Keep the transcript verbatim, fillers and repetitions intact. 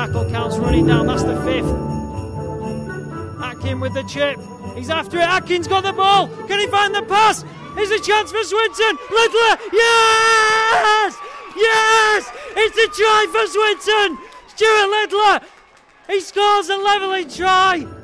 tackle counts running down, that's the fifth. Atkin with the chip, he's after it, Atkin's got the ball, can he find the pass? Here's a chance for Swinton, Littler, yes! Yes! It's a try for Swinton! Stuart Littler, he scores a levelling try!